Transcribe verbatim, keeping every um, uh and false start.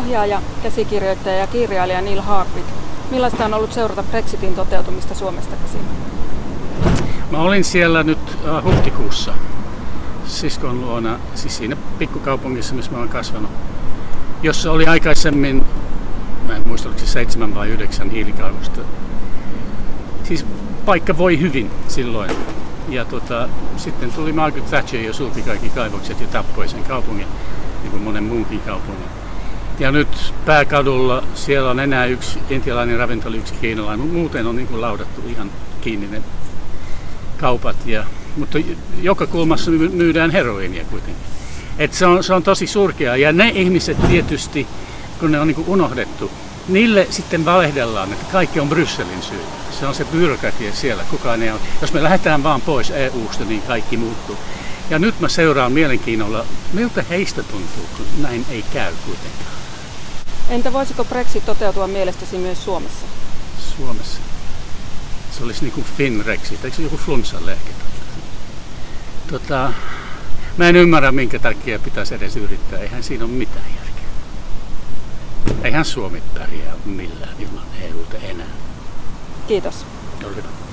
ohjaaja, käsikirjoittaja ja kirjailija Neil Hartwig. Millaista on ollut seurata Brexitin toteutumista Suomesta käsin? Mä olin siellä nyt äh, huhtikuussa siskon luona, siis siinä pikkukaupungissa, missä mä olen kasvanut, jossa oli aikaisemmin, mä en muista, oliko se seitsemän vai yhdeksän hiilikaivosta. Siis paikka voi hyvin silloin. Ja tota, sitten tuli Margaret Thatcher ja sulki kaikki kaivokset ja tappoi sen kaupungin, niin kuin monen muunkin kaupungin. Ja nyt pääkadulla siellä on enää yksi intialainen ravintola, yksi kiinalainen, mutta muuten on niin kuin laudattu ihan kiinni ne kaupat. Ja, mutta joka kulmassa myydään heroiinia kuitenkin. Et se, on, se on tosi surkea. Ja ne ihmiset tietysti, kun ne on niin kuin unohdettu, niille sitten valehdellaan, että kaikki on Brysselin syy. Se on se byrokratia siellä, kukaan ei ole. Jos me lähdetään vaan pois E U:sta, niin kaikki muuttuu. Ja nyt mä seuraan mielenkiinnolla, miltä heistä tuntuu, kun näin ei käy kuitenkaan. Entä voisiko Brexit toteutua mielestäsi myös Suomessa? Suomessa? Se olisi niin kuin Finrexit, eikö se joku flunssan lääke? Tota, mä en ymmärrä, minkä takia pitäisi edes yrittää. Eihän siinä ole mitään järkeä. Eihän Suomi pärjää millään ilman E U:ta enää. Kiitos. Ole hyvä.